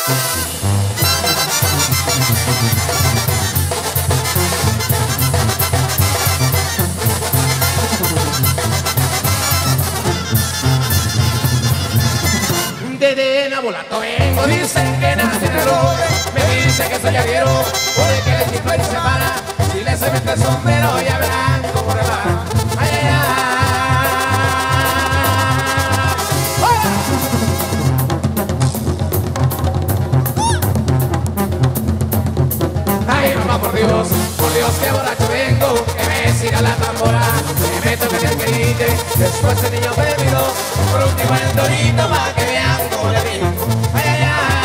Desde Nabolato vengo, dicen que nace en el roble. Me dicen que soy arriero, porque el tipo ahí se para. Si le se mete el sombrero, ya verán cómo le va. Ay, ay, ay. Ay, mamá, por Dios, que borracho vengo, que me siga la tambora, que me toque el querite, después el niño bebido, por último el torito, para que vean cómo le digo. Ay, ay,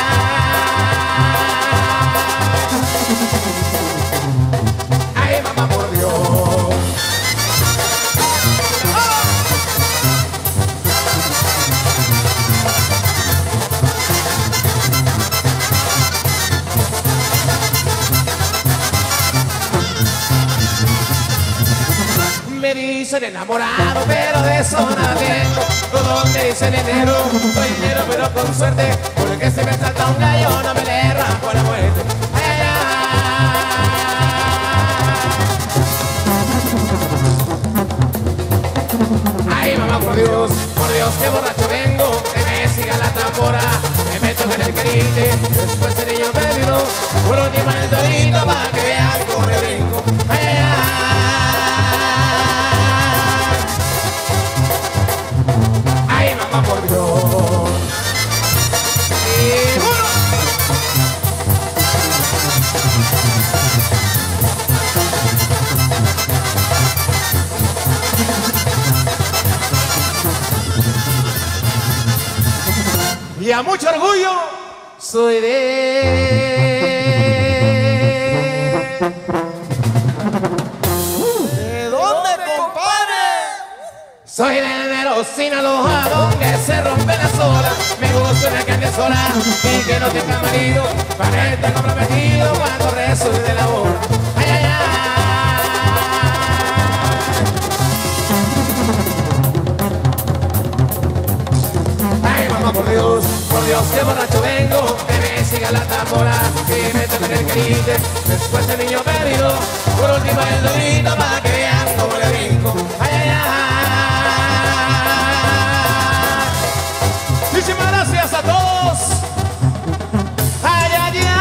ay. Ay, mamá, por Dios. Me dicen enamorado, pero de eso nada tengo. Todo me dicen enero, soy dinero pero con suerte, porque si me salta un gallo no me le arranco la muerte. Ay, ay, ay. Ay, mamá, por Dios, que borracho vengo, que me siga la tambora, me meto en el querite, después el niño bebido, por último el torito, para que vean cómo le brinco. Ay, ay, ay. Por Dios. Y a mucho orgullo soy ¿de dónde, compadre? Soy de Sinaloa, donde se rompe la sola. Me gusta una carne sola y que no tenga marido, para estar comprometido cuando resulte la boda. Ay, ay, ay. Ay, mamá, por Dios, que borracho vengo, que me siga la tambora, que me toque el querite, después el niño bebido, por último el dorito, para que vean cómo le brinco. Ay, ay, ay. Muchísimas gracias a todos. Ay, ay, ay.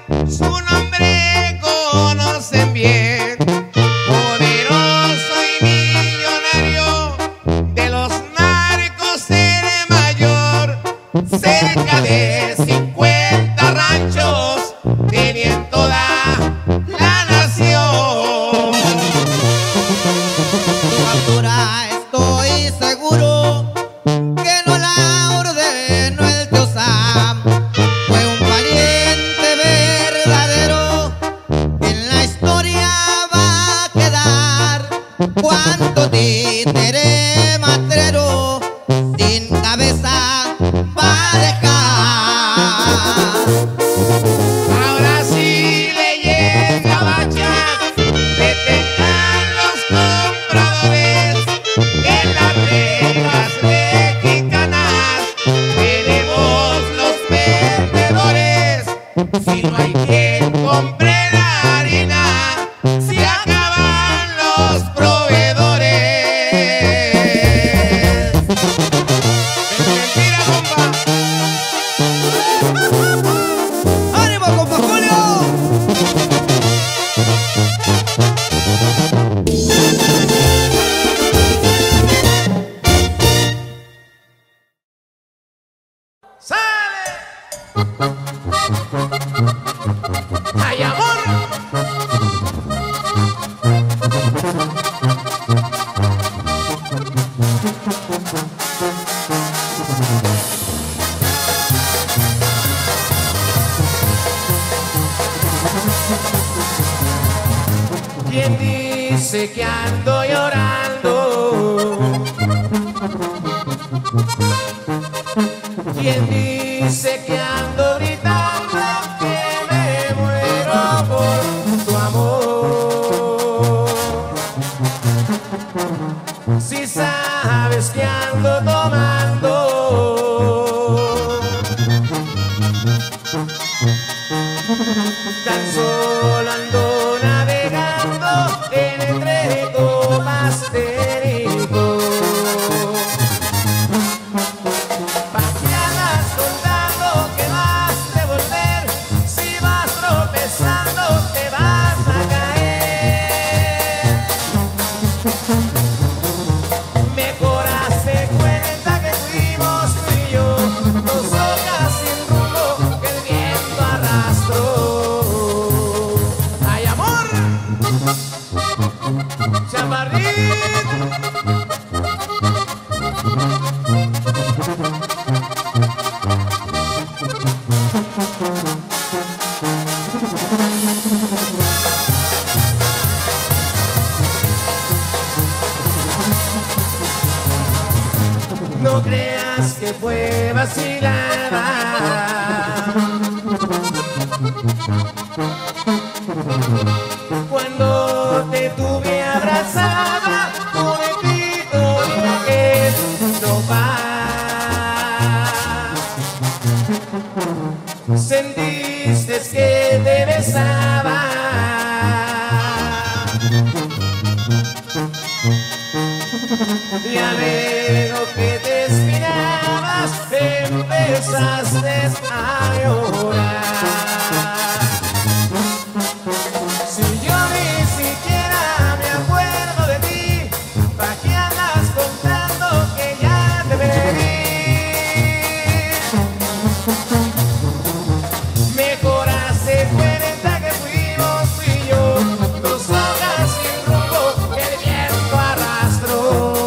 Conocen bien, poderoso y bien. Ahora sí le llega bachas, detendrán los compradores en las reglas mexicanas. Tenemos los vendedores, si no hay quien compre la harina, se acaban los proveedores. Mentira, compa. ¡Ánimo, compa Julio! ¡Sale! ¡Ay, amor! ¿Quién dice que ando llorando? ¿Quién dice que ando gritando que me muero por tu amor? Si sabes que ando tomando, tan solo ando navegando entre copas de licor. ¿Pa' qué andas contando que vas a volver? Si vas tropezando te vas a caer. Mejor hazte cuenta que fuimos tú y yo, dos hojas sin rumbo que el viento arrastró. ¡Ay, amor! ¡Chaparrín! No creas que fue vacilada, cuando te tuve abrazada, momentito digo que no vas. Sentiste que te besaba, ya veo que te esperabas, empezaste a llorar. Si yo ni siquiera me acuerdo de ti, ¿pa' qué andas contando que ya te perdí? Mejor hace cuenta que fuimos tú y yo, dos hojas sin rumbo que el viento arrastró.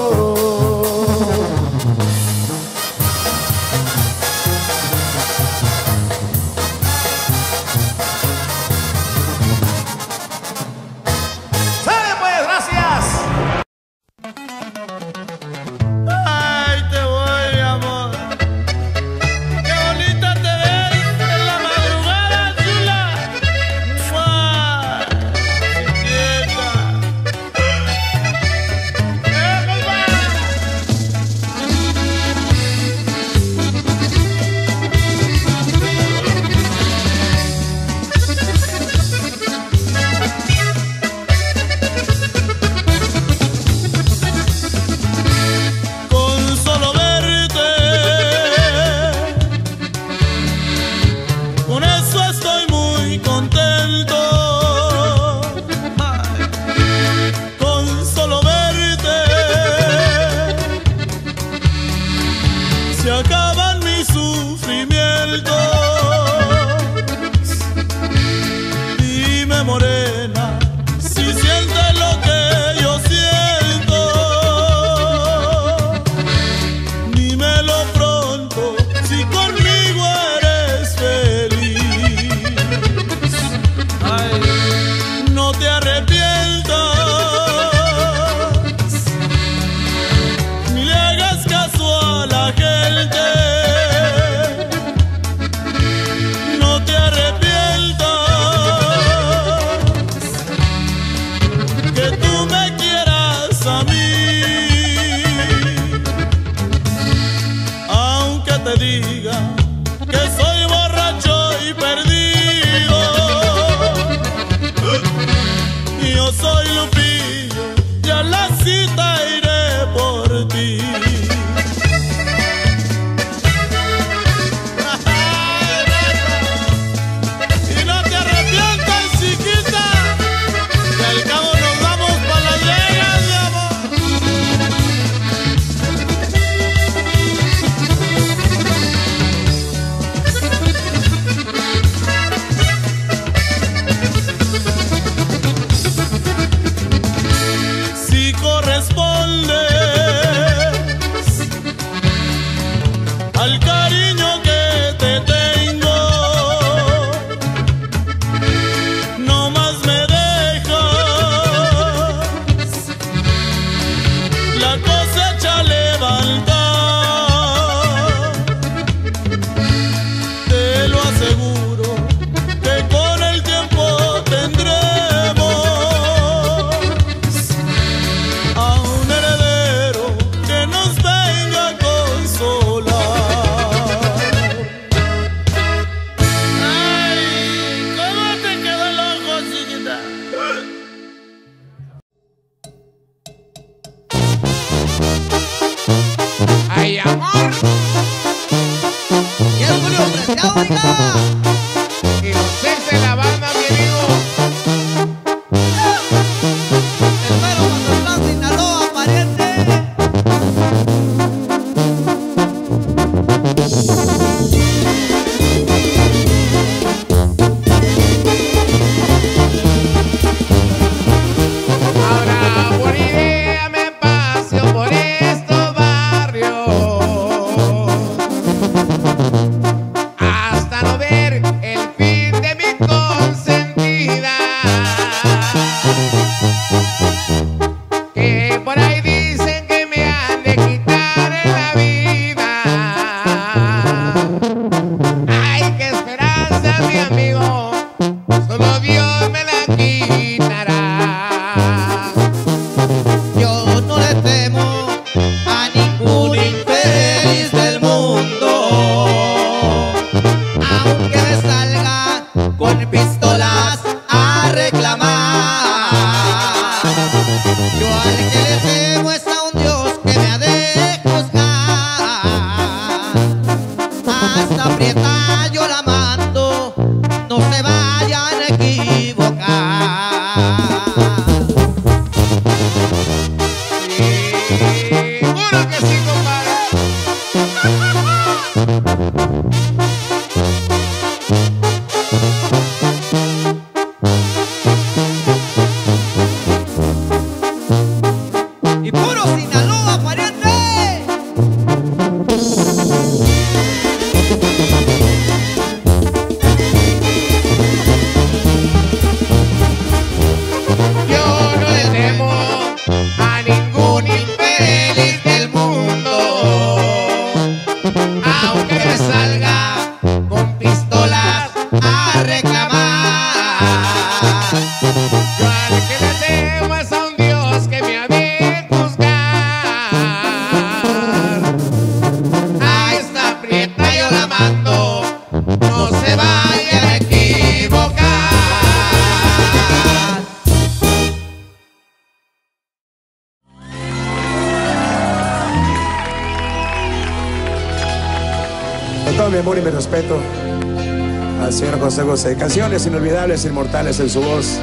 mi amor y mi respeto al señor José José. Canciones inolvidables, inmortales en su voz.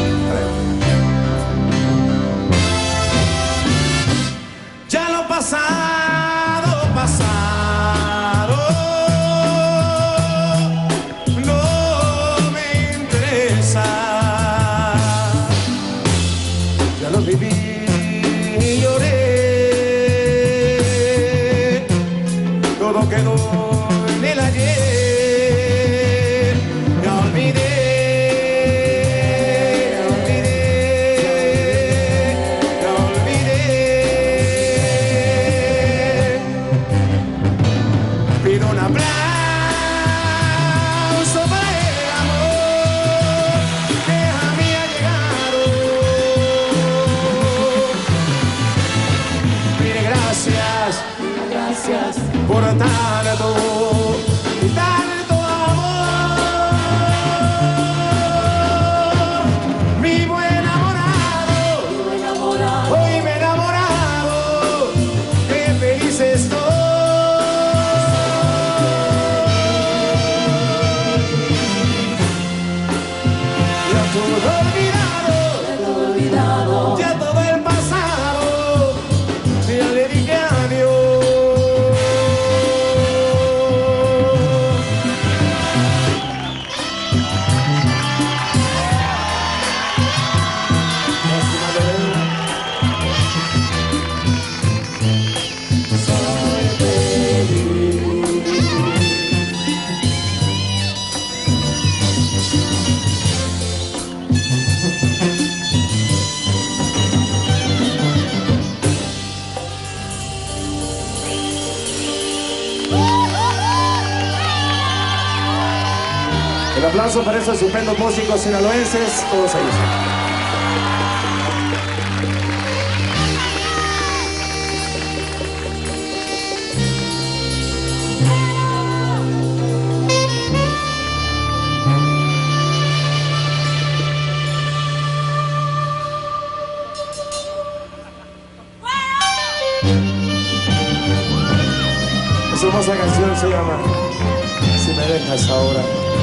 Ya lo pasado, pasado, no me interesa. Ya lo viví Y lloré, todo quedó en el ayer. Ya olvidé, ya olvidé, ya olvidé. Pido un aplauso para el amor que a mí ha llegado. Mire, gracias, gracias por tanto, tanto amor. Mi buen enamorado, hoy me he enamorado, qué feliz estoy. Ya todo olvidado, ya todo el pasado, ya le dije adiós. el aplauso para esos estupendos músicos sinaloenses, todos ellos. Esa hermosa canción se llama Si me dejas ahora.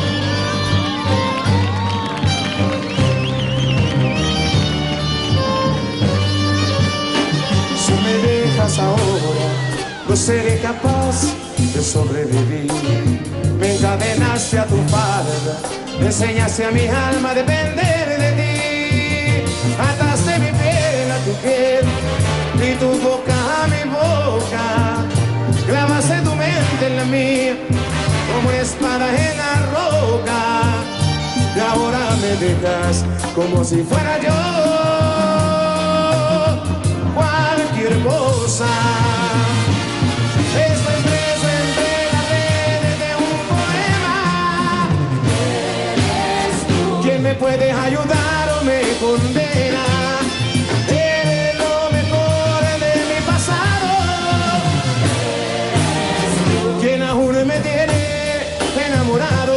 Si me dejas ahora, no seré capaz de sobrevivir. Me encadenaste a tu falda, enseñaste a mi alma a depender de ti. Ataste mi piel a tu piel y tu boca a mi boca. Clavaste tu mente en la mía como una espada en la roca. Y ahora me dejas como si fuera yo cualquier cosa. Estoy preso entre las redes de un poema. ¿Quién me puede ayudar o me condena? Eres lo mejor de mi pasado. ¿Quién aún me tiene enamorado?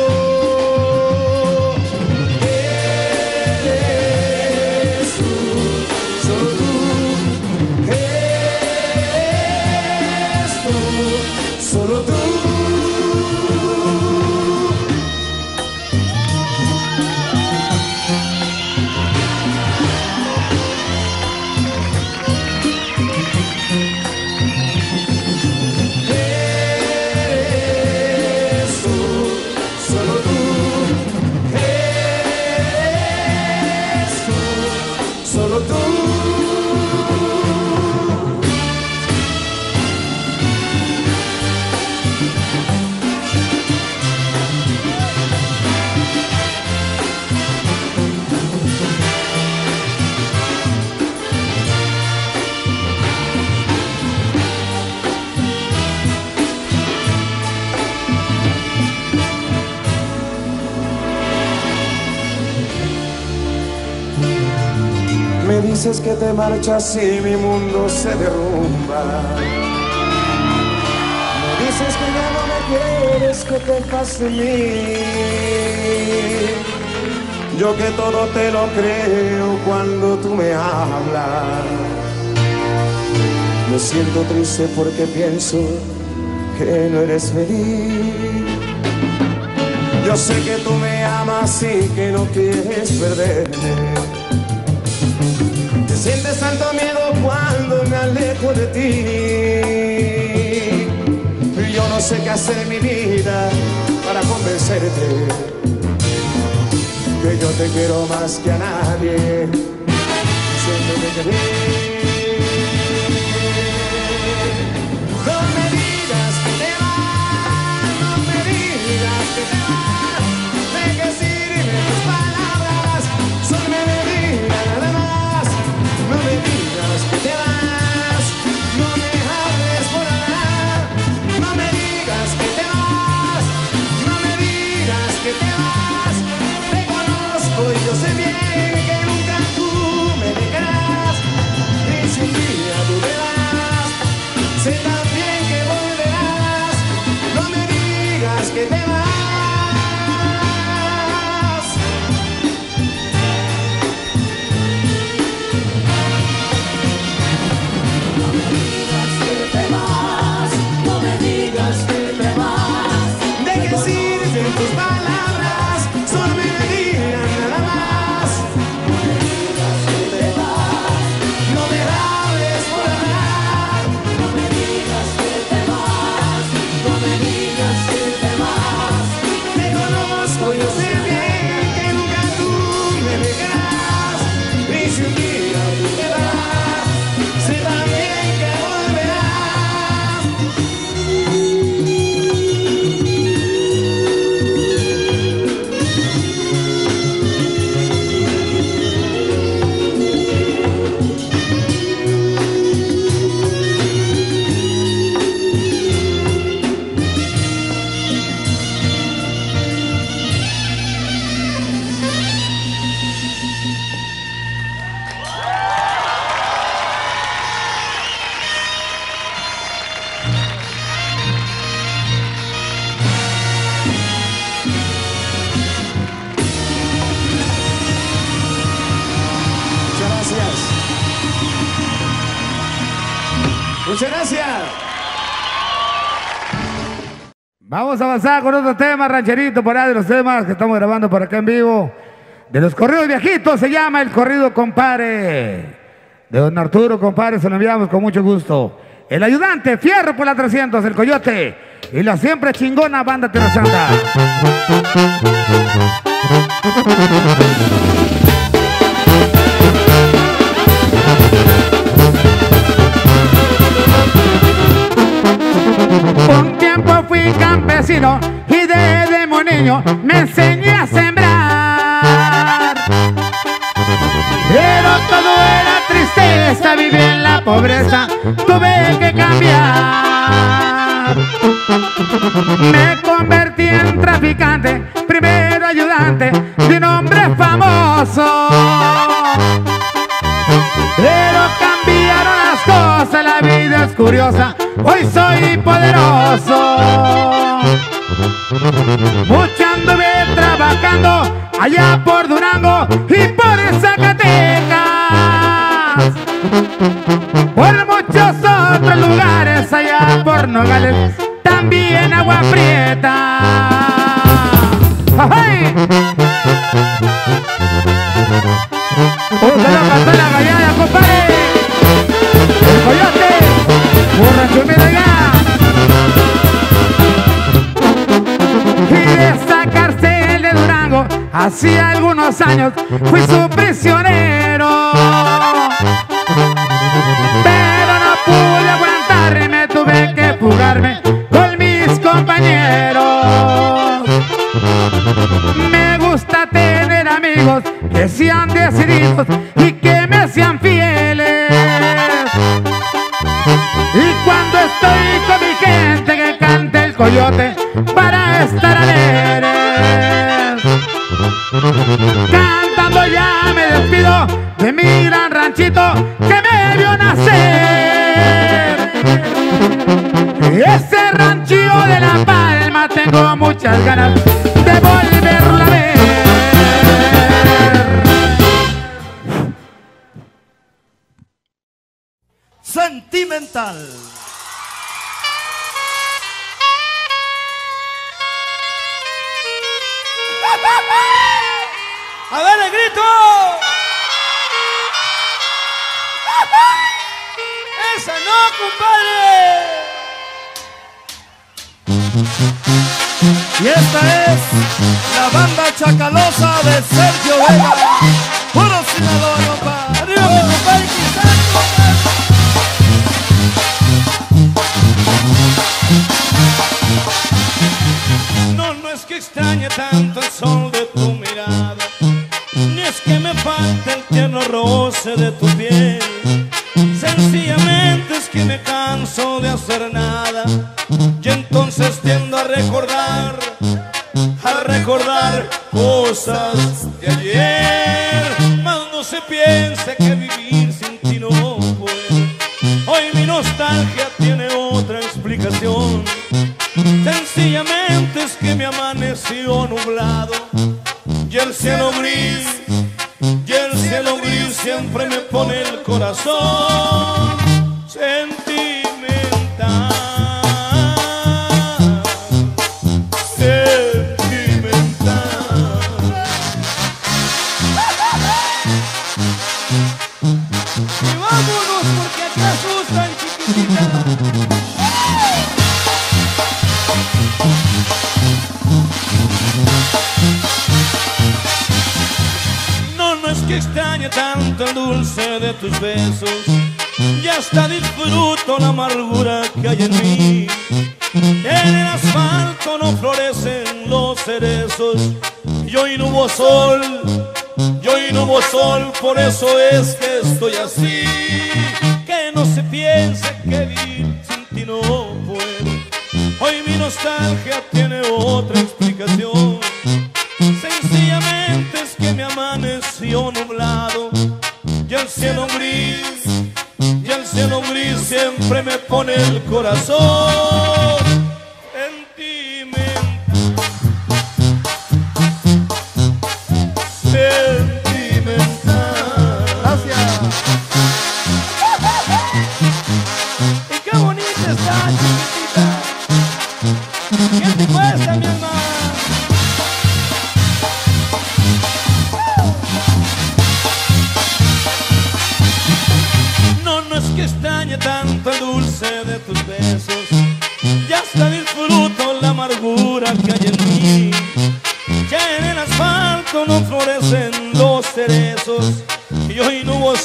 Eres tú, solo tú. Solo tú. Eres tú, solo tú. Eres tú, solo tú. Me dices que te marchas y mi mundo se derrumba. Me dices que ya no me quieres, que te vas de mí. Yo que todo te lo creo cuando tú me hablas. Me siento triste porque pienso que no eres feliz. Yo sé que tú me amas y que no quieres perderme. Te sientes tanto miedo cuando me alejo de ti. Y yo no sé qué hacer en mi vida para convencerte que yo te quiero más que a nadie. Siempre me quedé. No me digas que te vas, no me digas que te vas. ¿De qué sirven tus palabras? Son mentiras nada más. No me digas que te vas, no me hables por nada. No me digas que te vas, no me digas que te vas. Te conozco y yo sé bien que nunca tú me dejarás. Y si un día tú te vas, sé también que volverás. No me digas que te vas. ¿De qué sirven tus palabras? Son mentiras nada más. No me hables por hablar. Te conozco, yo sé bien que nunca tú me dejarás. Y si un día tú te vas, sé también que volverás. Muchas gracias. Muchas gracias. Vamos a avanzar con otro tema, rancherito, por ahí de los temas que estamos grabando por acá en vivo. De los corridos viejitos, se llama El Corrido Compare. De don Arturo, compadre, se lo enviamos con mucho gusto. El ayudante, Fierro por la 300, el Coyote. Y la siempre chingona banda Tierra Santa. Un tiempo fui campesino y desde muy niño me enseñé a sembrar. Pero todo era tristeza, viví en la pobreza, tuve que cambiar. Me convertí en traficante, primero ayudante de un hombre famoso. Pero cambiaron las cosas, la vida es curiosa, hoy soy poderoso. Mucho anduve trabajando allá por Durango y por Zacatecas, por muchos otros lugares allá por Nogales, también Agua Prieta. ¡Ay! ¡Usted la pasó la gallada, compadre! ¡El Coyote! ¡Borracho Medellín! Y de esa cárcel de Durango, hacía algunos años, fui su prisionero. Pero no pude aguantar y me tuve que fugarme con mis compañeros. Me gusta tener amigos que sean decididos y que me sean fieles. Y cuando estoy con mi gente que cante el Coyote para estar alegres. Cantando ya me despido de mi gran ranchito que me vio nacer. Ese ranchito de La Palma tengo muchas ganas de volverlo a ver. Sentimental. Rancherito. Esa no, compadre. Y esta es la banda chacalosa de Sergio Vega. Puro Sinaloa, compadre. Arriba, mi compadre, quizás, compadre. No es que extrañe tanto el sol de tu mirada, ni es que me falte el tierno roce de tu piel. Sencillamente es que me canso de hacer nada, y entonces tiendo a recordar cosas de ayer. Mas no se piense que vivir sin ti no puedo. Hoy mi nostalgia tiene otra explicación. Sencillamente es que me amaneció nublado, y el cielo gris siempre me pone el corazón sentimental. Y vámonos porque te asustan, chiquitita. No es que extrañe tanto el dulce de tus besos, y hasta disfruto la amargura que hay en mí. En el asfalto no florecen los cerezos, y hoy no hubo sol, por eso es que estoy así. Que no se piense que vivir sin ti no puedo. Hoy mi nostalgia tiene otra explicación. Sencillamente es que me amaneció nublado, y el cielo gris siempre me pone el corazón sentimental. Gracias. Y qué bonita está, chiquitita. ¿Qué te cuesta, mi hermano? No es que extrañe tanto el dulce de tus besos, y hasta disfruto la amargura que hay en mí. Que en el asfalto no florecen los cerezos, y hoy no hubo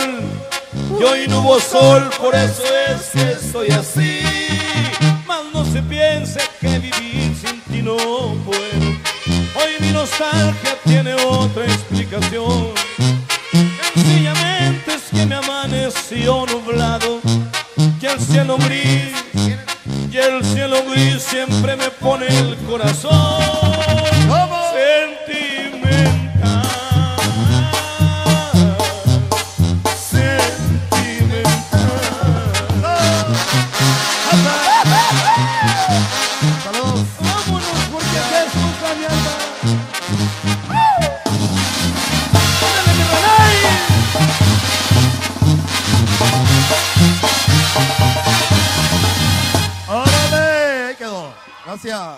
sol, por eso es que estoy así. Mas no se piense que vivir sin ti no puedo. Hoy mi nostalgia tiene otra explicación. Sencillamente es que me amaneció nublado, y el cielo gris siempre me pone el corazón sentimental. Saludos. Vámonos porque te asusta mi alma. ¡Ándale, mi Ranay! Órale, ahí quedó. Gracias.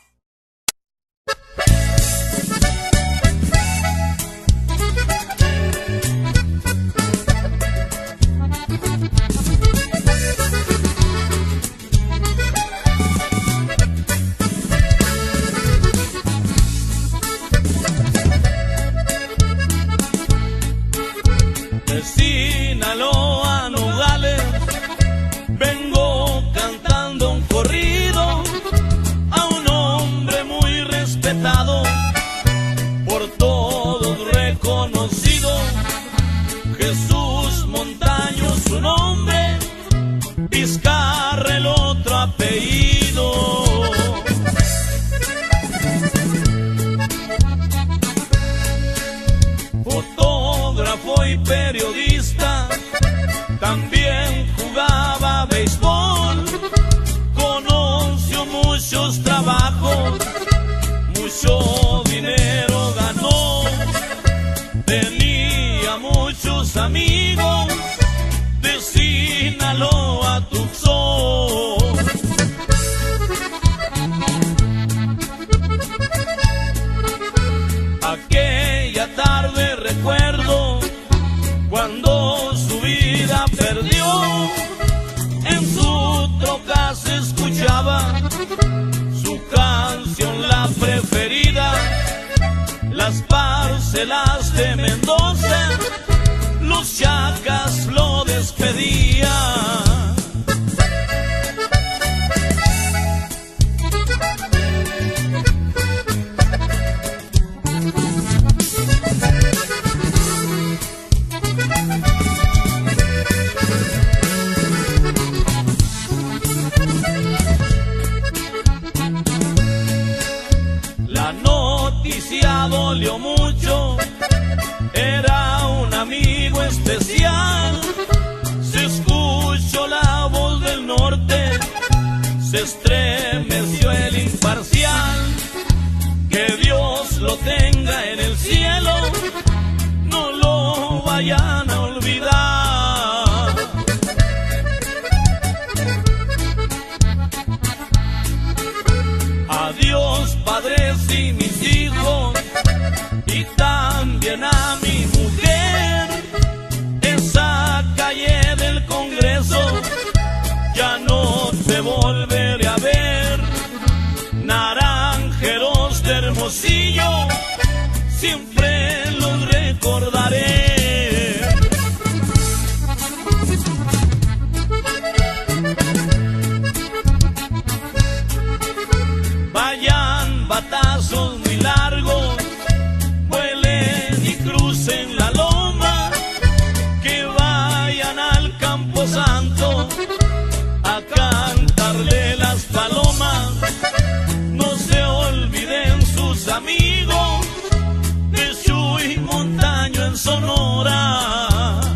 De Sinaloa, Nogales, vengo cantando un corrido a un hombre muy respetado, por todos reconocido, Jesús Montaño su nombre, Vizcarra el otro apellido. Fotógrafo y periodista, también jugaba béisbol, conoció muchos trabajos, mucho dinero ganó, tenía muchos amigos de Sinaloa, Tucson. Aquella tarde las parcelas de Mendoza, los chacas lo despedían. Dolió mucho, era un amigo especial. Se escuchó la voz del norte, se estremeció el imparcial. Que Dios lo tenga en el cielo, no lo vayan a olvidar. Adiós padres y mis hijos, y también a mi mujer. Esa calle del Congreso ya no te volveré a ver. Naranjeros de Hermosillo, siempre los recordaré. Vayan batazos muy largos, en la loma, que vayan al Campo Santo a cantarle las palomas. No se olviden sus amigos de Chuy Montaño en Sonora.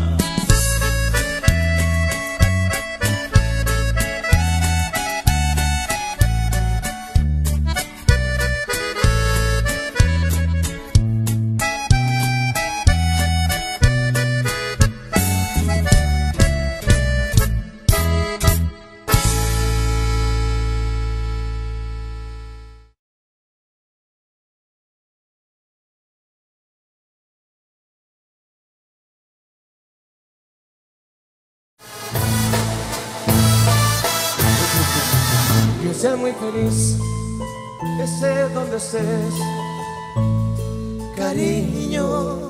Que seas muy feliz, estés donde estés, cariño.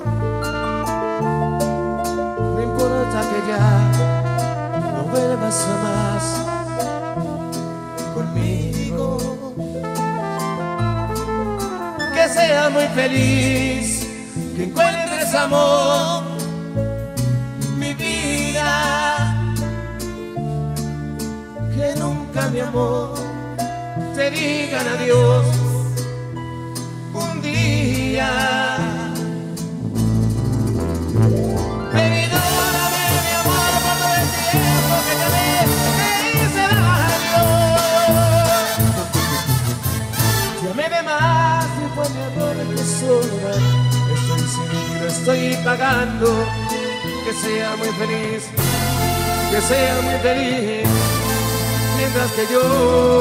No importa que ya no vuelvas jamás conmigo. Que seas muy feliz, que encuentres amor, mi vida. Que nunca, mi amor, te digan adiós un día. Perdóname, mi amor, por todo el tiempo que te hice daño. Te amé de más y fue mi error que sobra. Estoy sin ti, lo estoy pagando. Que sea muy feliz, que sea muy feliz, mientras que yo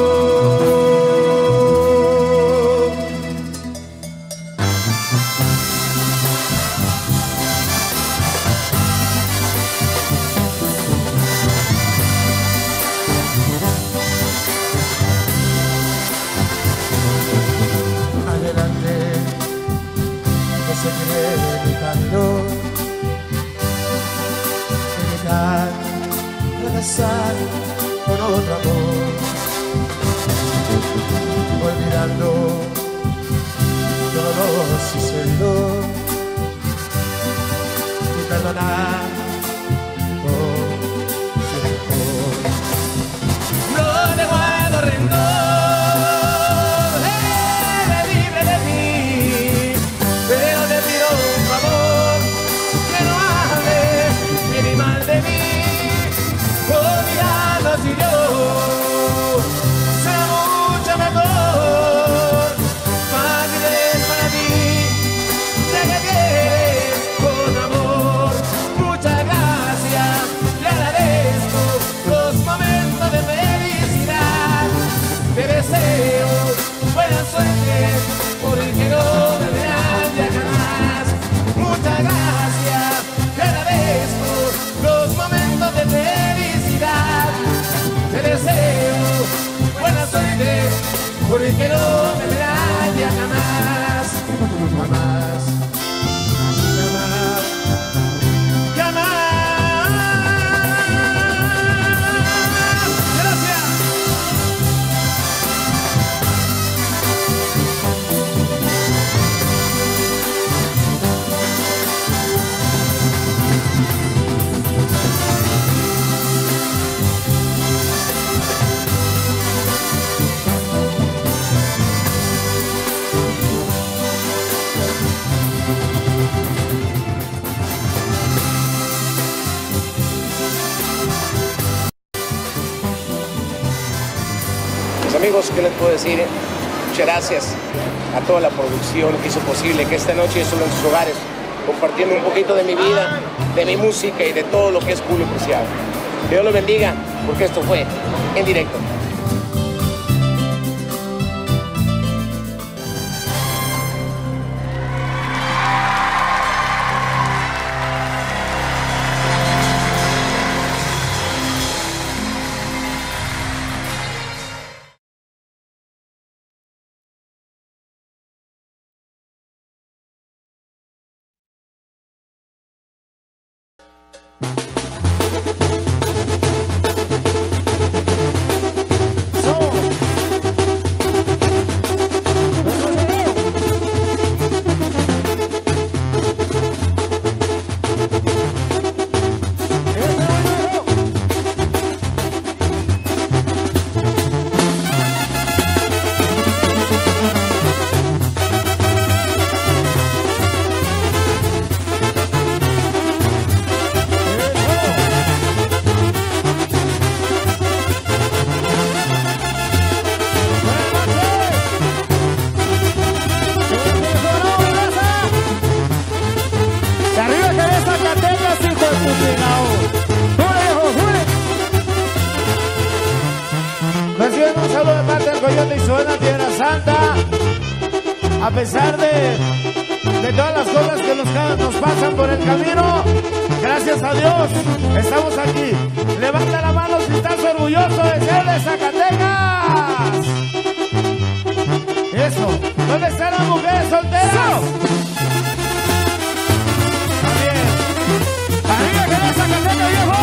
adelante, que seguiré mi camino, evitar fracasar con otro amor, olvidando todo lo sucedido y perdonar por su rencor. No le guardo rencor, eres libre de mí, pero te pido un favor, que no hables ni mal de mí. Olvidando si yo será mucho mejor, fácil es para ti, sé que quieres con amor, mucha jamás, jamás, jamás. Gracias. Mis amigos, ¿qué les puedo decir? Muchas gracias a toda la producción que hizo posible que esta noche estuve en sus hogares compartiendo un poquito de mi vida, de mi música y de todo lo que es Julio Preciado. Que Dios los bendiga, porque esto fue en directo. Reciben un saludo de parte del Coyote y Suena Tierra Santa. A pesar de todas las cosas que nos pasan por el camino, gracias a Dios estamos aquí. Levanta la mano si estás orgulloso de ser de Zacatecas. Eso. ¿Dónde están las mujeres solteras? También. ¡Arriba que de Zacatecas, viejo!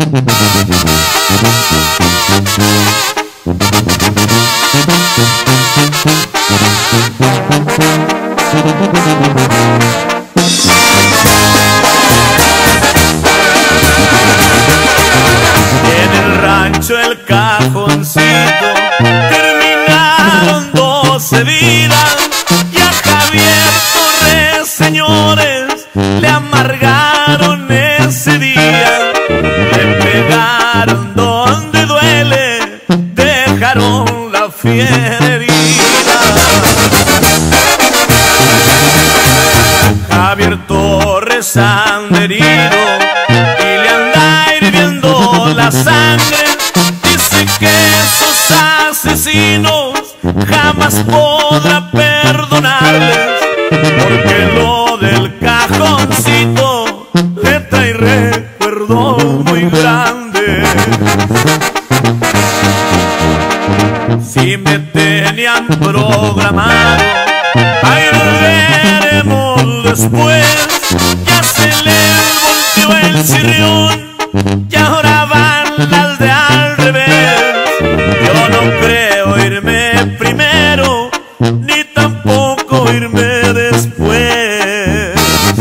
En el rancho El Cajoncito terminaron 12 vidas y a Javier Torres, señores, le amargaron ese día. Le pegaron donde duele, dejaron la fiera herida. Javier Torres anda herido y le anda hirviendo la sangre. Dice que esos asesinos jamás podrá perdonarles, porque lo del cajoncito le trae recuerdo muy grande. Si me tenían programado, ahí nos veremos después. Ya se les volteó el chirrión y ahora van las de al revés. Yo no creo irme primero, ni tampoco irme después.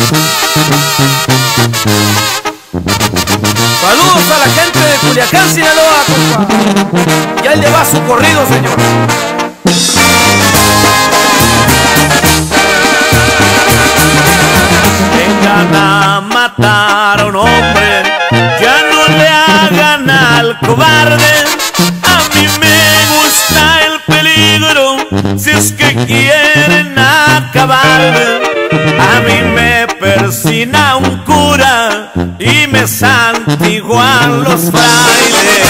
Saludos a la gente de Culiacán, Sinaloa, compa. Y ahí le va su corrido, señor. Vengan a matar a un hombre, ya no le hagan al cobarde. A mí me gusta el peligro, si es que quieren acabarme. A mí me persina un cura y me santiguan los frailes.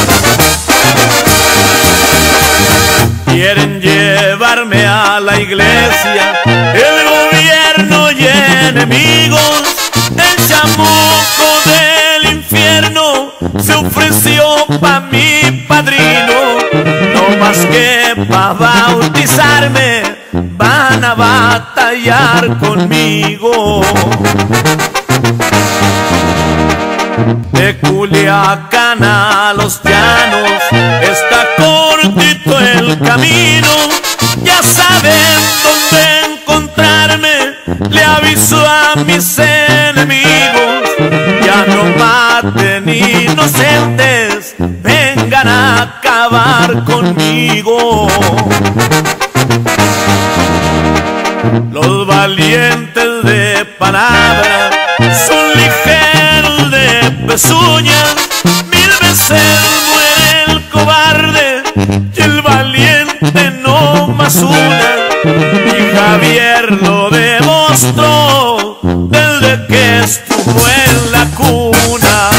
Quieren llevarme a la iglesia, el gobierno y enemigos. El chamuco del infierno se ofreció pa' mi padrino. No más que pa' bautizarme van a batallar conmigo. De Culiacán a Los Llanos está cortito el camino. Ya saben dónde encontrarme, le aviso a mis enemigos. Ya no maten inocentes, vengan a acabar conmigo. Los valientes de palabra son ligeros de pezuñas. 1000 veces muere el cobarde y el valiente no más una. Y Javier lo demostró desde que estuvo en la cuna.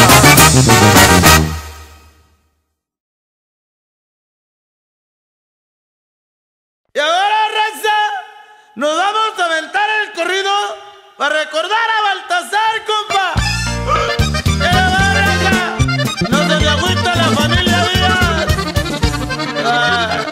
Y ahora, raza, nos vamos a aventar el corrido para recordar a Baltasar, compa. Raza, no se me agüita la familia Díaz.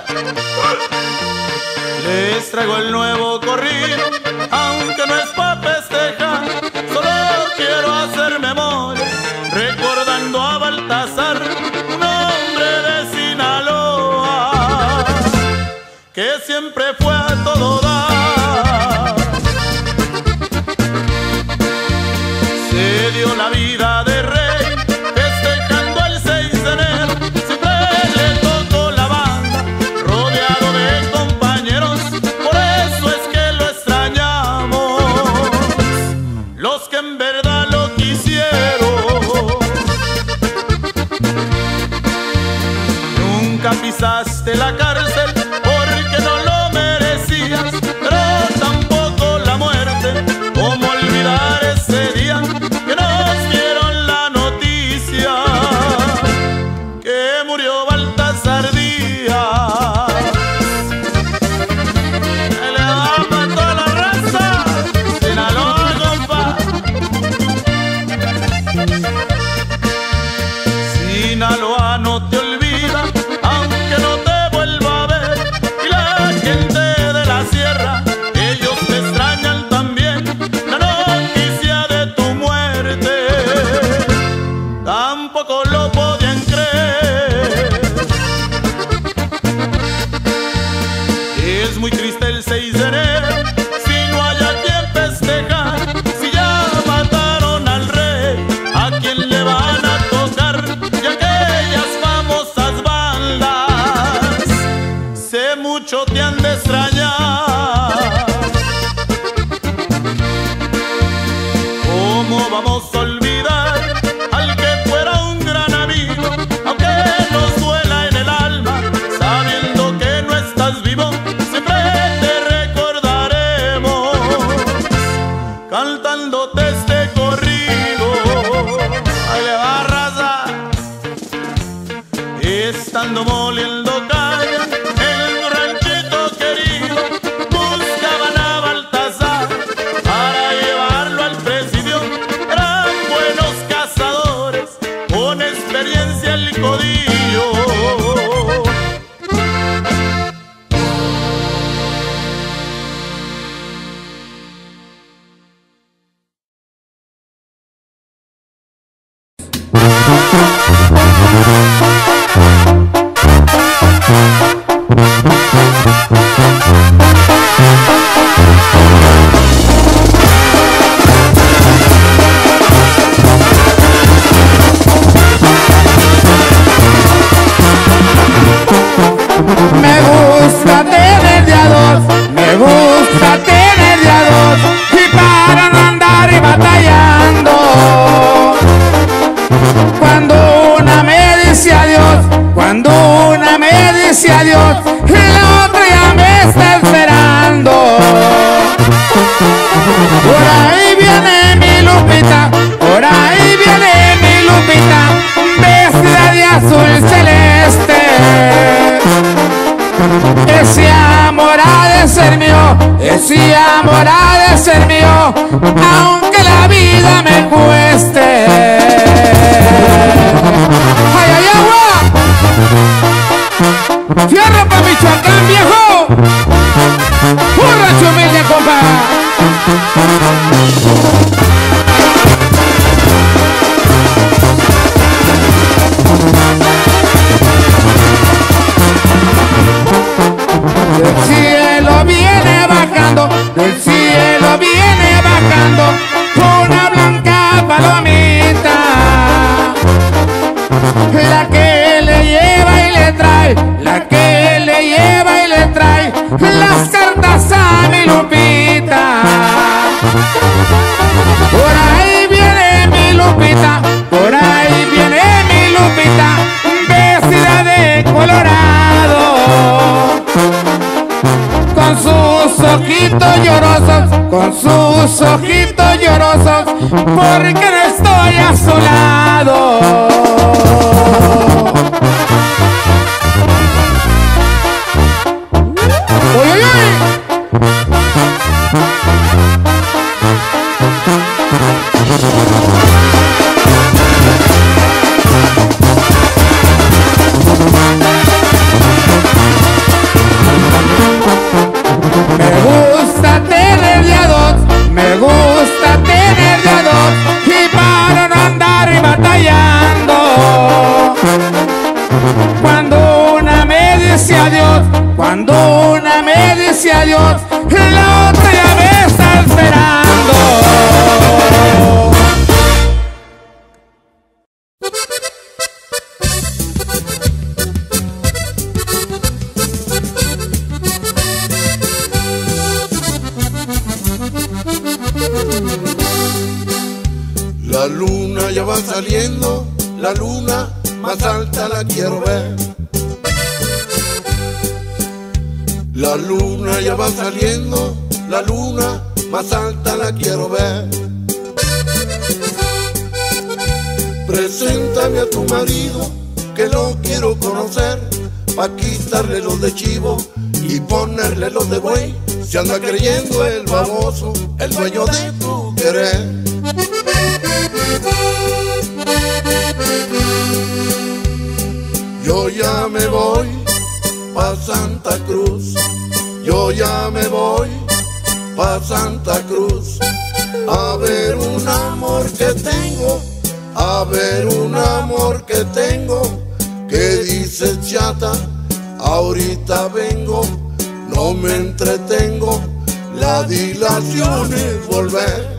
Les traigo el nuevo corrido, aunque no es pa' festejar. Solo quiero hacer memoria, recordando a Baltasar, un hombre de Sinaloa, que siempre fue a todo dar. Se dio la vida de rey, festejando el 6 de enero. Siempre le tocó la banda, rodeado de compañeros. Por eso es que lo extrañamos, los que en verdad lo quisieron. Nunca pisaste la cárcel porque no lo merecías. enamorar de ser mío, aunque la vida me cueste. ¡Ay, ay, agua! ¡Fierro pa' Michoacán, viejo! ¡Un rancho humilde, compa! Del cielo viene bajando, del cielo viene bajando una blanca palomita, la que le lleva y le trae, la que le lleva y le trae las cartas a mi Lupita. Por ahí viene mi Lupita, por ahí viene mi Lupita, vestida de colorado, con sus ojitos llorosos, con sus ojitos llorosos, porque no estoy a su lado. ¡Uy, uy, uy! Me gusta tener de a dos, me gusta tener de a dos, y para no andar batallando. Cuando una me dice adiós, cuando una me dice adiós, la otra ya me está esperando. La luna ya va saliendo, la luna más alta la quiero ver. La luna ya va saliendo, la luna más alta la quiero ver. Preséntame a tu marido, que lo quiero conocer, pa' quitarle los de chivo y ponerle los de buey. Se anda creyendo el baboso, el dueño de tu querer. Yo ya me voy pa' Santa Cruz, yo ya me voy pa' Santa Cruz, a ver un amor que tengo, a ver un amor que tengo, que dice chata, ahorita vengo, no me entretengo, la dilación es volver.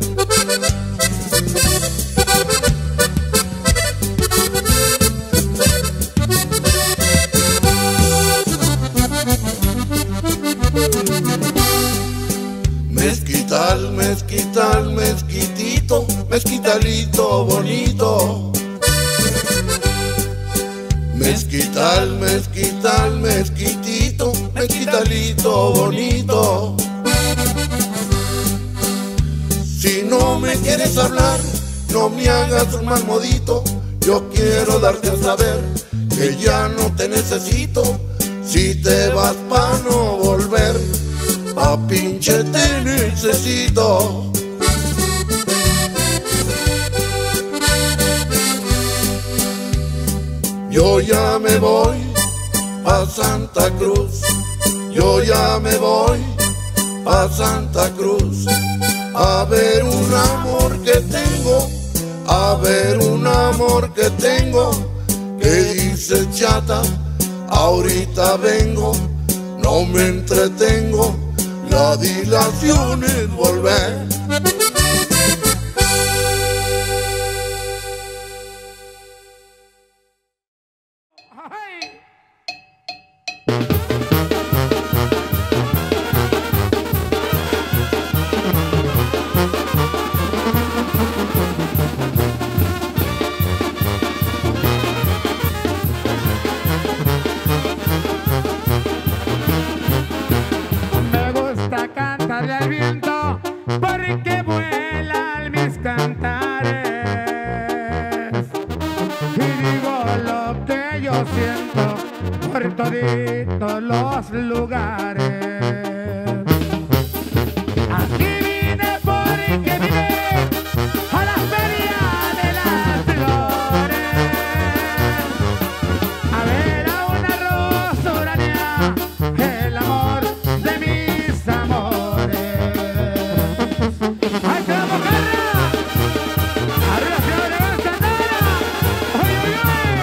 Mezquital, mezquital, mezquitito, mezquitalito bonito. Mezquital, mezquital, mezquitito, mezquitalito bonito. Si no me quieres hablar, no me hagas un mal modito. Yo quiero darte a saber que ya no te necesito. Si te vas pa' no volver, pa' pinche te necesito. Yo ya me voy pa' Santa Cruz, yo ya me voy pa' Santa Cruz, a ver un amor que tengo, a ver un amor que tengo, que dice chata, ahorita vengo, no me entretengo, la dilación es volver. Me gusta cantarle al viento porque vuelan mis cantares y digo lo que yo siento por toditos los lugares. Aquí vine porque vine a la feria de las flores a ver a una rosa uranía, el amor de mis amores. ¡Ay, te vamos, Carla! ¡Arriba, ciudad de Santana! ¡Oye, oye,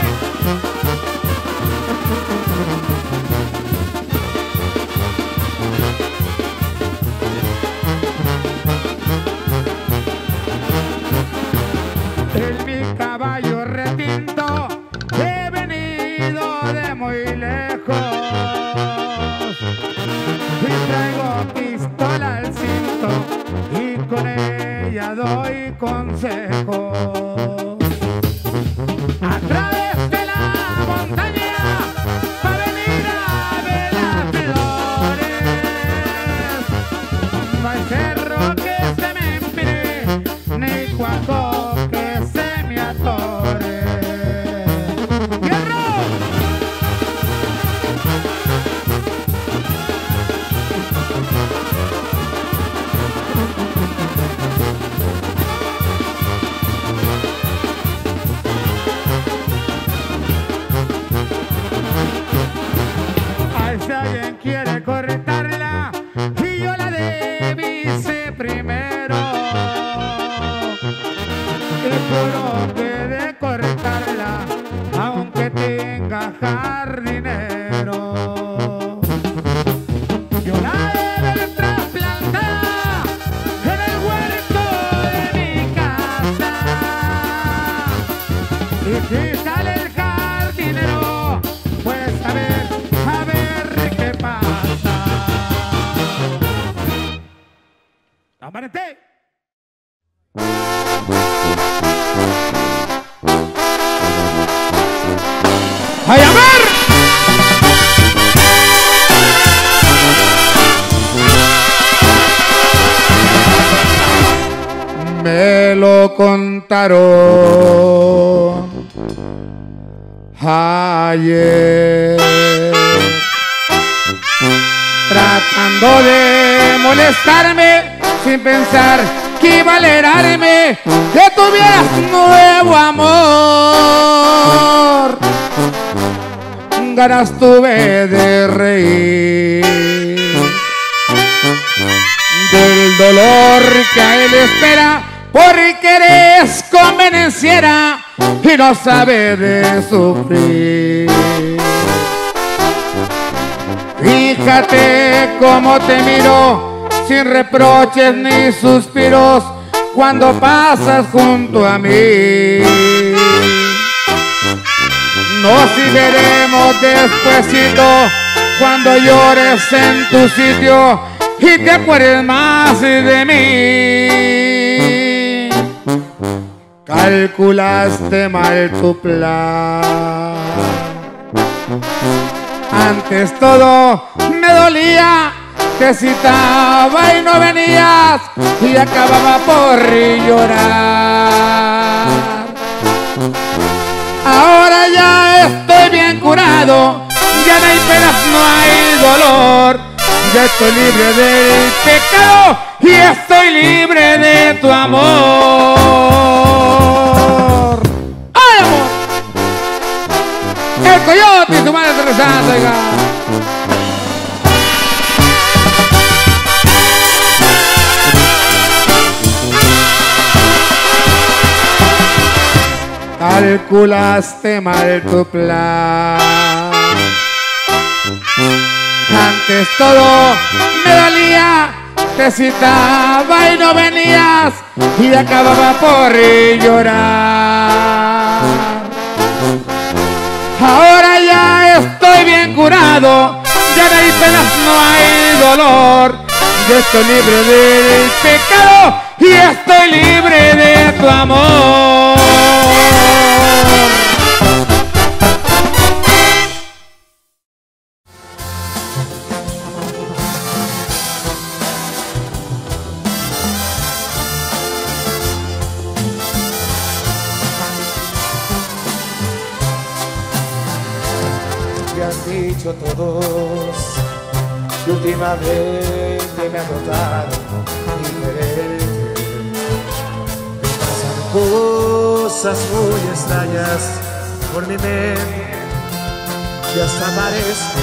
en mi caballo retinto he venido de muy lejos y traigo pistola al cinto y con ella doy consejos. A través de la montaña pa' venir a ver las flores, no hay cerro que se me empine ni cuaco que se me atore. ¡Hierro! Ay, si alguien quiere cortarla y yo la debise primero y juro que de cortarla aunque tenga jardinero yo la he de trasplantar en el huerto de mi casa y si sale el jardinero pues a ver qué pasa. ¡Aparente! ¡Ay, a ver! Me lo contaron ayer, tratando de molestarme sin pensar que iba a alegrarme que tuvieras nuevo amor. Ganas tuve de reír del dolor que a él espera porque eres convenenciera y no sabe de sufrir. Fíjate cómo te miro sin reproches ni suspiros cuando pasas junto a mí. Nos veremos despuesito cuando llores en tu sitio y te acuerdes más de mí. Calculaste mal tu plan. Antes todo me dolía, te citaba y no venías y acababa por llorar. Ahora ya estoy bien curado, ya no hay penas, no hay dolor. Ya estoy libre del pecado y estoy libre de tu amor. ¡Ay, amor! El coyote y su madre rezando, oiga. Calculaste mal tu plan. Antes todo me dolía, te citaba y no venías y acababa por llorar. Ahora ya estoy bien curado, ya no hay penas, no hay dolor. Yo estoy libre del pecado y estoy libre de tu amor. Me han dicho todos que últimamente me han notado cosas muy extrañas por mi mente y hasta parezco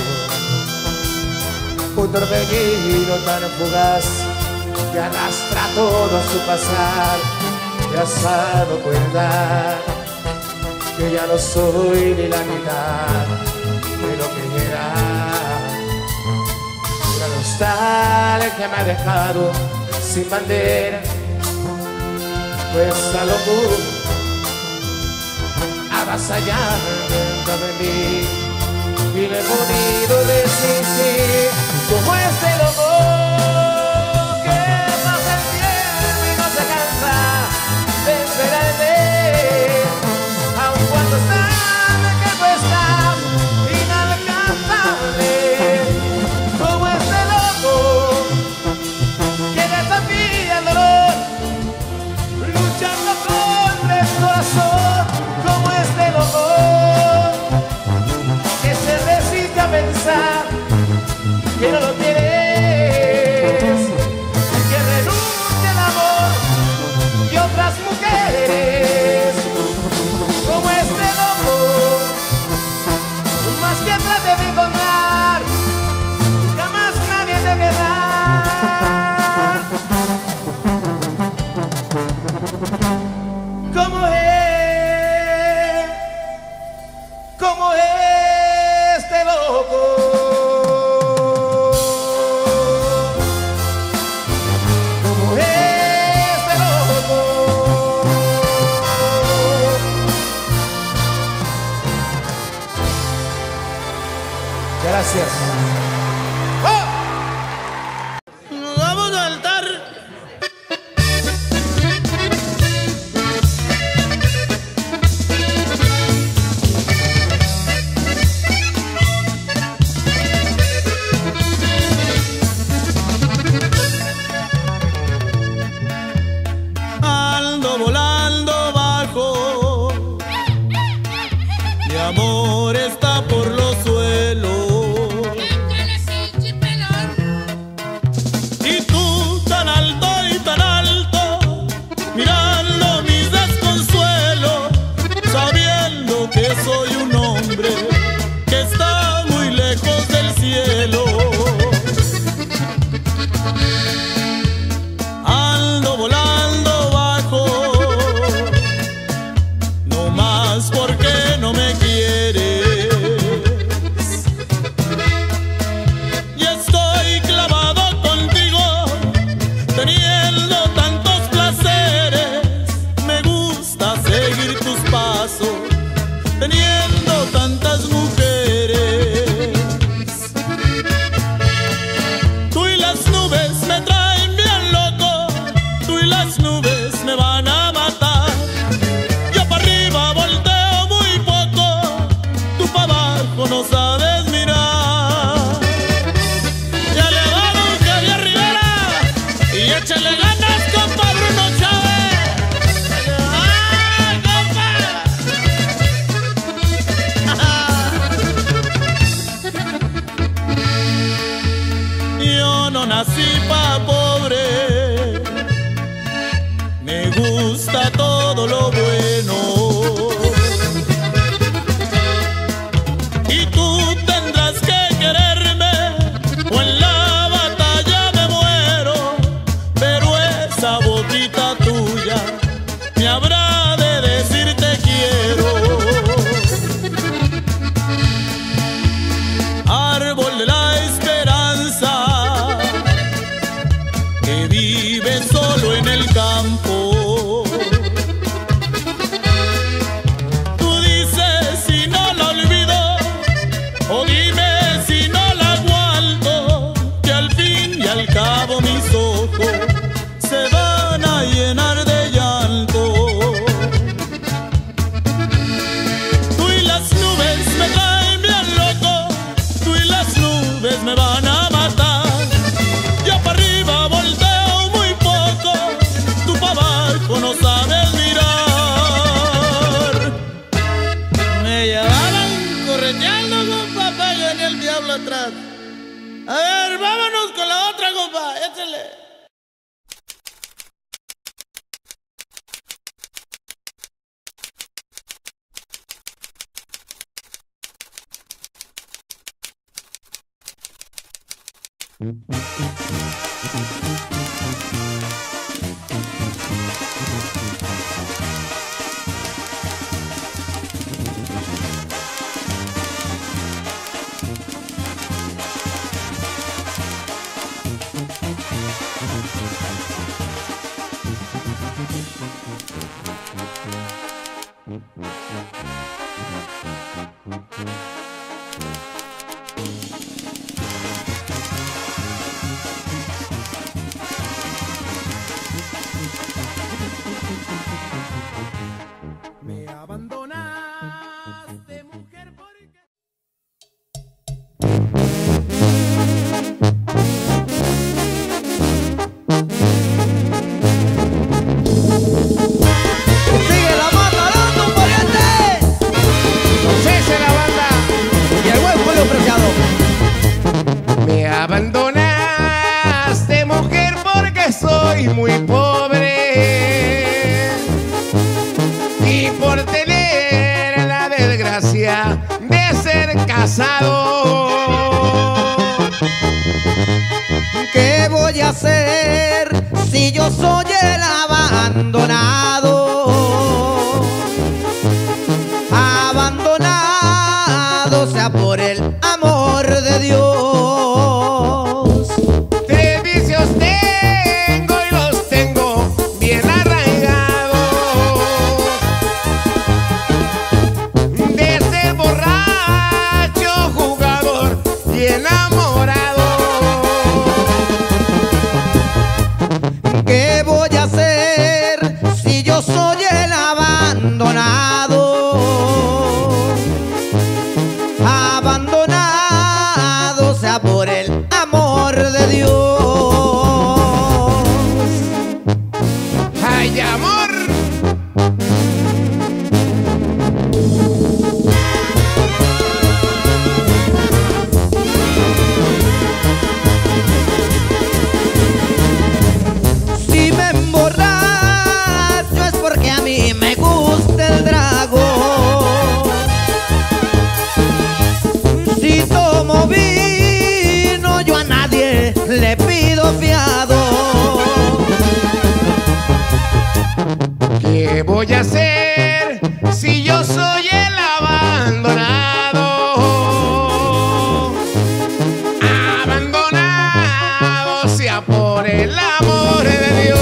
un torbellino tan fugaz que arrastra todo a su pasar. Te has dado cuenta que ya no soy ni la mitad de lo que era. La nostalgia me ha dejado sin bandera, pues esta locura avasallar dentro de mí y le he podido resistir como este loco que pasa el tiempo y no se cansa de esperarte, aun cuando es tarde que tú estás inalcanzable, como este loco que desafía el dolor luchando contra el corazón, como este loco que se resiste a pensar que no lo tienes, que renuncia al amor y otras mujeres, como este loco, más que trate de encontrar, jamás nadie te querrá. Como este loco. Como este loco. Gracias. Vamos al altar. Ando volando bajo, mi amor está por los suelos. Y tú tan alto, mirando mis desconsuelos, sabiendo que soy un hombre que está muy lejos del cielo. Ando volando bajo, no más porque no me quieres. Y estoy clavado contigo, teniendo tantos placeres. Me gusta seguir tus pasos, teniendo tantas mujeres. Tú y las nubes me traen bien loco, tú y las nubes me van a matar. Yo para arriba volteo muy poco, tú para abajo no sabes mirar. Ya le vamos Javier Rivera y échale ganas, compa Bruno Chávez. ¡Ay, compa! Yo no nací pa' pobre, me gusta todo lo bueno. Y tú tendrás que quererme, o en la batalla me muero. Pero esa boquita tuya me habrá de decir te quiero. Árbol de la esperanza que vive solo en el campo. Tú dices si no la olvido, o dime si no la aguanto, que al fin y al cabo mis ojos se van a llenar de llanto. Tú y las nubes me traen bien loco, tú y las nubes me van a matar. Yo para arriba volteo muy poco, Me abandonaste, mujer, porque... Sigue la banda dando un pariente. Cese la banda Y el buen pueblo preciado. Me abandonaste, mujer, porque soy muy pobre y por tener la desgracia de ser casado. ¿Qué voy a hacer si yo soy el abandonado? Abandonado sea por el amor de Dios. Tres vicios tengo y los tengo bien arraigados. De ser borracho, jugador y enamorado. ¿Qué voy a hacer si yo soy el abandonado? Abandonado sea por el amor de Dios. ¡Ay, amor! Si me emborracho es porque a mí me gusta el trago. Si tomo vino yo a nadie le pido fiado. ¿Qué voy a hacer si yo soy el abandonado? Abandonado sea por el amor de Dios.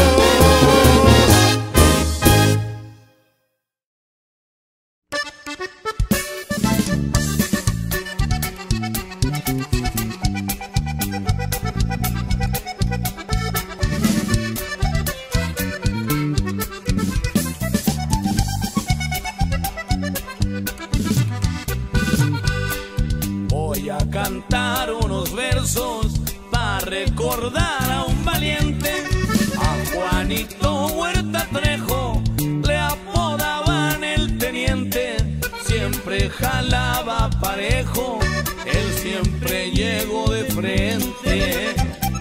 Voy a cantar unos versos para recordar a un valiente. A Juanito Huerta Trejo le apodaban el teniente. Siempre jalaba parejo, él siempre llegó de frente.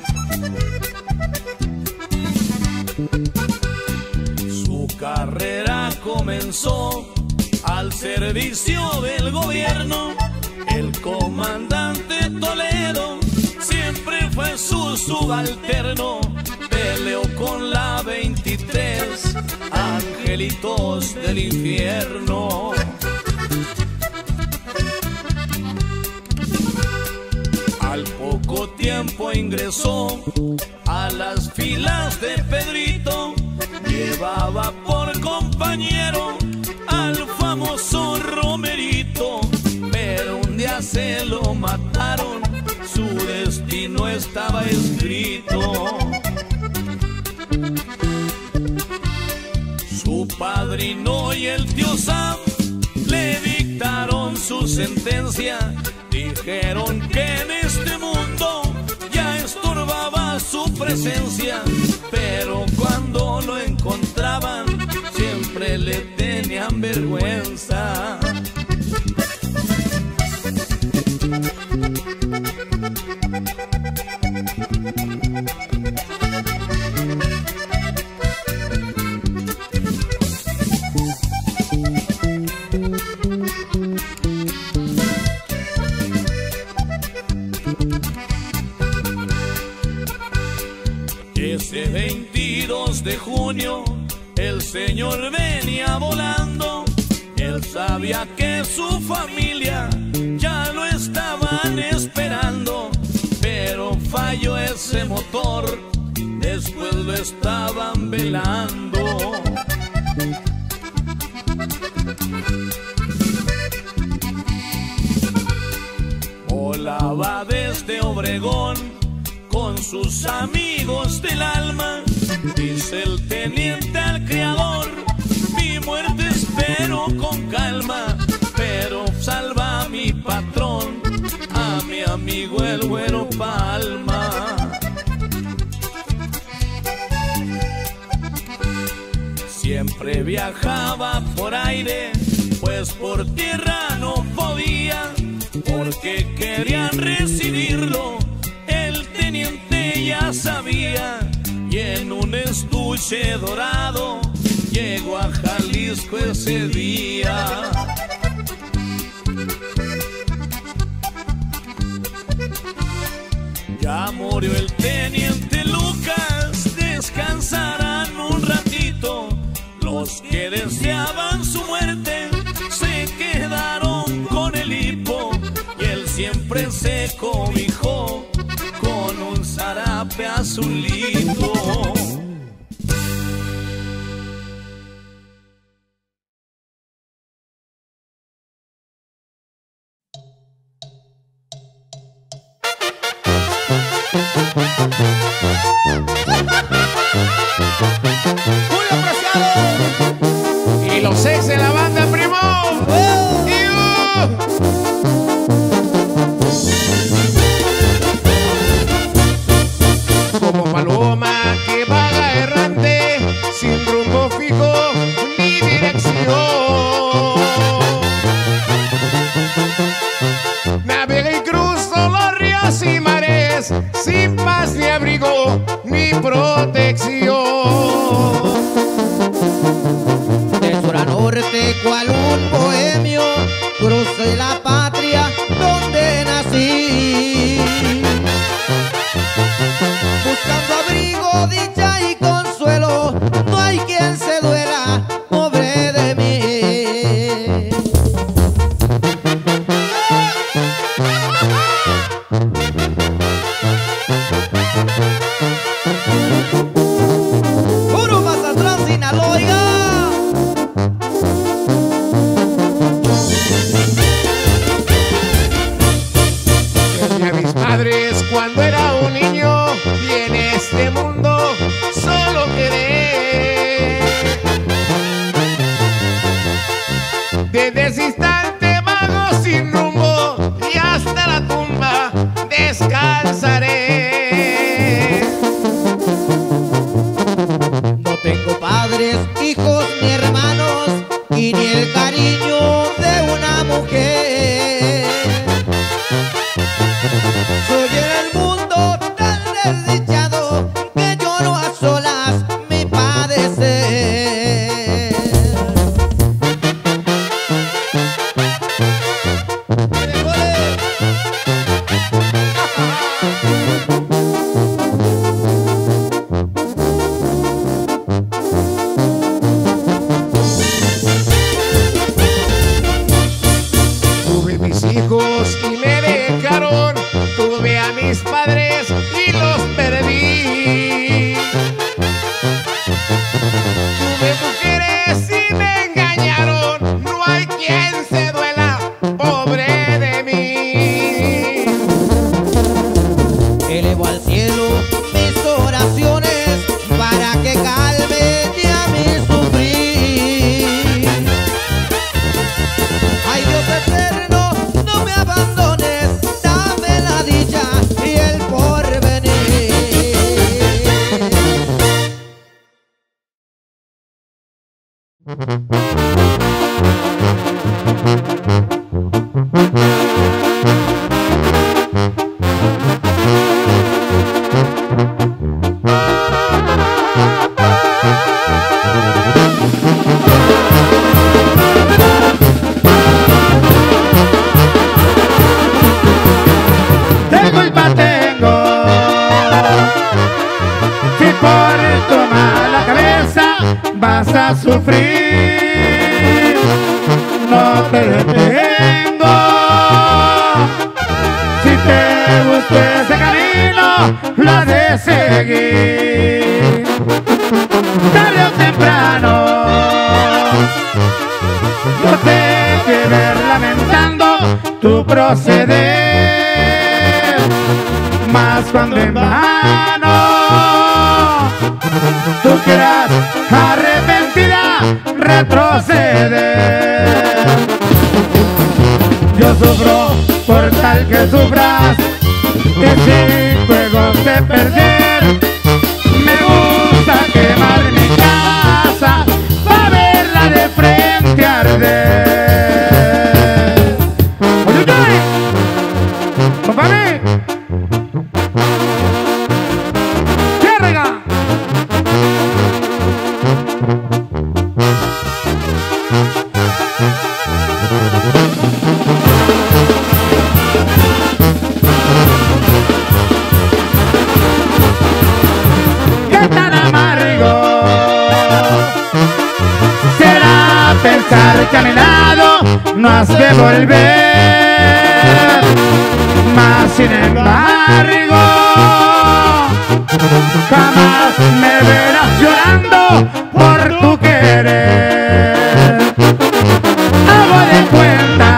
Su carrera comenzó al servicio del gobierno. El comandante Toledo siempre fue su subalterno. Peleó con la 23, angelitos del infierno. Al poco tiempo ingresó a las filas de Pedrito. Llevaba por compañero al famoso Romerito. Pero un día se lo mataron, su destino estaba escrito. Su padrino y el tío Sam le dictaron su sentencia. Dijeron que en este mundo ya estorbaba su presencia. Pero cuando lo encontraban siempre le tenían vergüenza. Ese 22 de junio el señor venía volando. Él sabía que su familia ya lo estaban esperando, pero falló ese motor, después lo estaban velando. Volaba desde Obregón con sus amigos del alma. Dice el teniente al criador: mi muerte espero con calma, pero salva a mi patrón, a mi amigo el Güero Palma. Siempre viajaba por aire, pues por tierra no podía, porque querían recibirlo, el teniente ya sabía. Y en un estuche dorado llegó a Jalisco ese día. Ya murió el teniente Lucas, descansarán un ratito. Los que deseaban su muerte se quedaron con el hipo, y él siempre se cobijó con un zarape azulito. Julio Preciado y los 6 de la banda, primo. Como paloma que vaga errante, sin rumbo fijo ni dirección, navega y cruzo los ríos y mares, sin paz ni abrigo ni protección. De sur a norte, cual un bohemio, crucé la patria donde nací, buscando abrigo, dicha y consuelo. No hay quien se duela, pobre de mí. Puro Mazatlán, Sinaloa. Desde a mis padres cuando era un niño, y en este mundo solo quedé. Desde ese instante vago sin rumbo, y hasta la tumba descansaré. No tengo padres, hijos ni hermanos, y ni el cariño de una mujer. Soy en el mundo tan desdichado que lloro a solas mi padecer. Tuve mis hijos y me dejaron, tuve a mis padres y los perdí. Tuve mujeres y me engañaron, no hay quien se duela, pobre de mí. Elevo al cielo mis oraciones para que calme ya mi sufrir. Ay, Dios eterno, no me abandones, dame la dicha y el porvenir. ¿Qué culpa tengo? Si por tu mala cabeza vas a sufrir. No te detengo. Si te gusta ese camino, lo has de seguir. Tarde o temprano, yo te quiero ver lamentando tu proceder, más cuando en vano tú quieras arrepentida retroceder. Yo sufro por tal que sufras, que sin juegos de perder. Me gusta quemar mi casa para verla de frente arder. ¡Oye, compadre! ¡Cierrega! ¡Qué tan amargo será pensar que a mi lado no has de volver! Mas sin embargo, jamás me verás llorando por tu querer. Hago de cuenta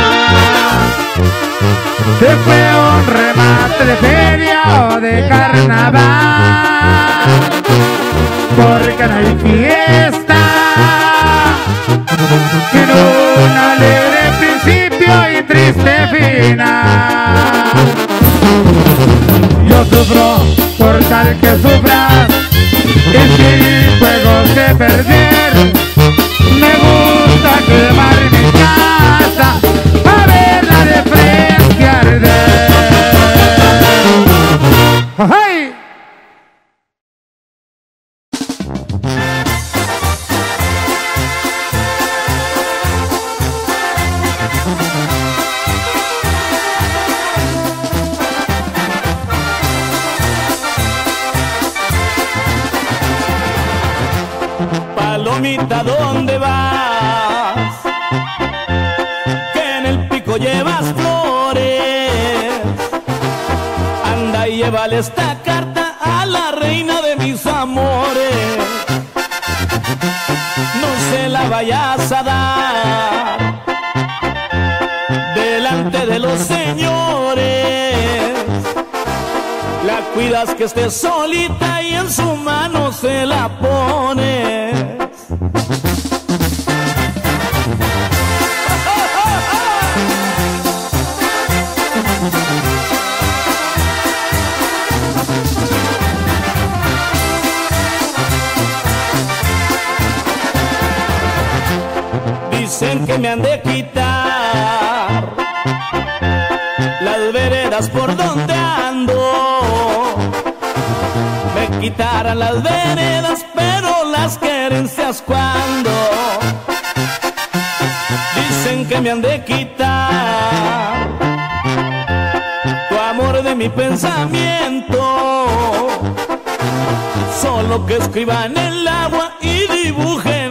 que fue un remate de feria o de carnaval, porque no hay fiesta sin un alegre principio y triste final. Yo sufro por tal que sufras, y sin juegos de perder. Me gusta quemar mi casa para verla de frente arder. ¡Ay! Palomita, ¿dónde vas? Que en el pico llevas flores. Anda y llévale esta carta a la reina de mis amores. No se la vayas a dar delante de los señores. La cuidas que esté solita y en su mano se la pones. Dicen que me han de quitar las veredas por donde ando. Me quitarán las veredas, pero las querencias cuando. Dicen que me han de quitar tu amor de mi pensamiento. Solo que escriban el agua y dibujen